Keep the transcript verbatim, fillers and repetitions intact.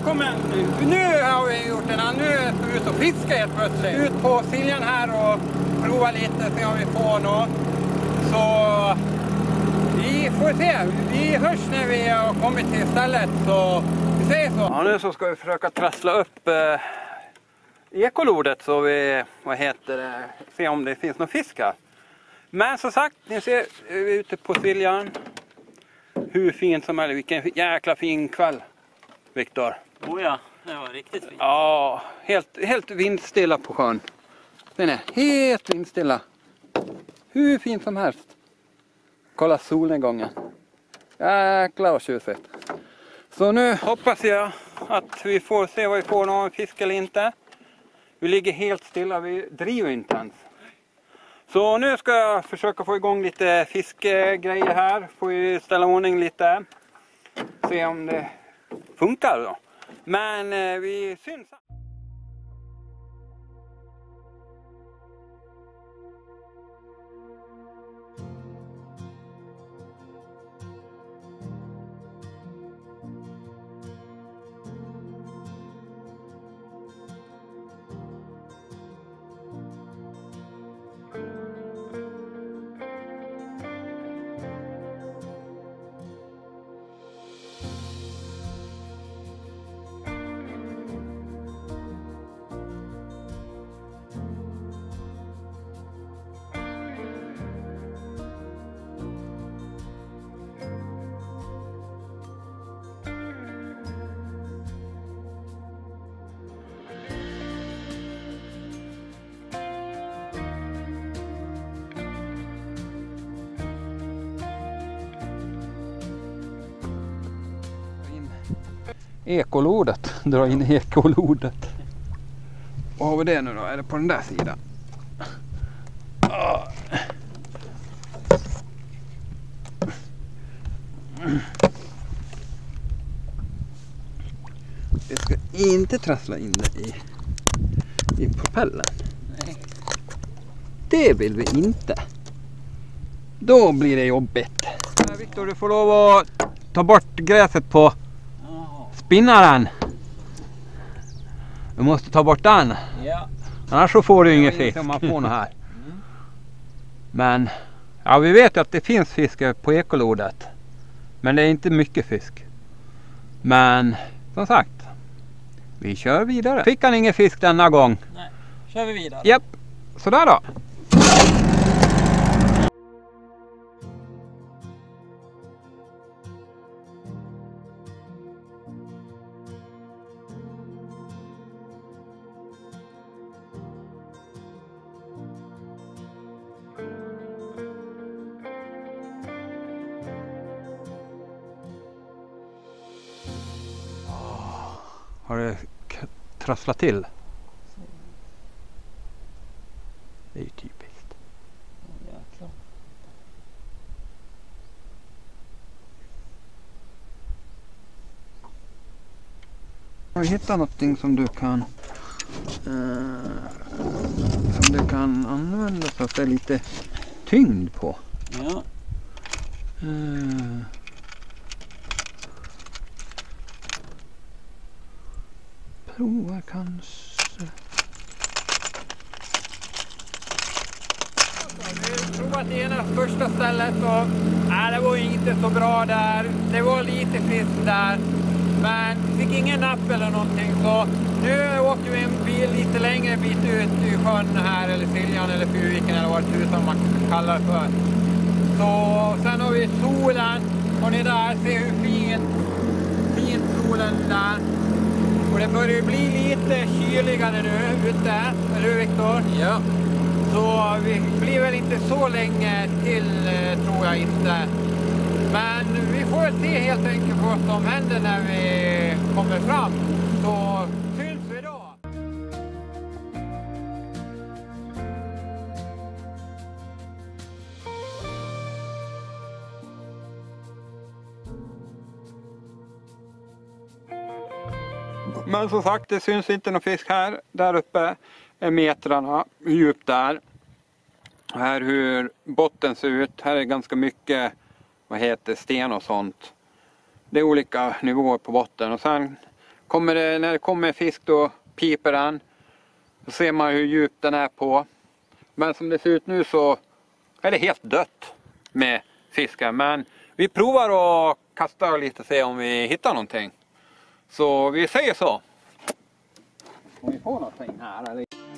välkommen! Nu har vi gjort en annan, nu är vi ut och fiska helt plötsligt. Ut på Siljan här och prova lite, se om vi får något. Så vi får se, vi hörs när vi har kommit till stället, så vi säger så. Ja, nu så ska vi försöka trassla upp eh, ekolodet så vi, vad heter det, se om det finns någon fisk här. Men som sagt, ni ser, vi är ute på Siljan. Hur fint som helst, vilken jäkla fin kväll, Viktor. Oh ja, det var riktigt fint. Ja, helt, helt vindstilla på sjön. Den är helt vindstilla. Hur fint som helst. Kolla solnedgången. Jäklar vad tjusigt. Så nu hoppas jag att vi får se vad vi får, någon fisk eller inte. Vi ligger helt stilla, vi driver inte ens. Så nu ska jag försöka få igång lite fiskegrejer här. Får vi ställa ordning lite. Se om det funkar då. Men eh, vi syns. Ekolodet, dra in ekolodet. Vad har vi det nu då? Är det på den där sidan? Vi ska inte trassla in det i, i propellen. Nej. Det vill vi inte. Då blir det jobbigt. Viktor, du får lov att ta bort gräset på spinnaren. Du måste ta bort den. Ja. Annars så får du ingen fisk. Man får något här. Mm. Men ja, vi vet att det finns fisk på ekolodet. Men det är inte mycket fisk. Men som sagt, vi kör vidare. Fick han ingen fisk denna gång? Nej, kör vi vidare. Japp, sådär då. Har det trasslat till? Det är ju typiskt. Jäklar. Har du hittat någonting som du kan eh, som du kan använda så att det är lite tyngd på? Ja. Eh. Prova kanske. Vi provat ena första stället och nej, det var inte så bra där. Det var lite fisk där. Men vi fick ingen napp eller någonting, så nu åker vi en bil lite längre bit ut i sjön här, eller Siljan eller Fyrviken eller vad det som man kallar det för. Så sen har vi solen och ni där ser hur fin, fin solen där. Och det börjar bli lite kyligare nu ute, eller hur Viktor? Ja. Så vi blir väl inte så länge till, tror jag inte. Men vi får väl se helt enkelt vad som händer när vi kommer fram. Så syns vi då. Men som sagt, det syns inte någon fisk här. Där uppe är metrarna djupt där. Här hur botten ser ut. Här är ganska mycket, vad heter, sten och sånt. Det är olika nivåer på botten. Och sen kommer det, när det kommer fisk då piper den. Då ser man hur djup den är på. Men som det ser ut nu så är det helt dött med fiskar. Men vi provar att kasta lite och se om vi hittar någonting. Så vi säger så. Om vi får någonting här eller?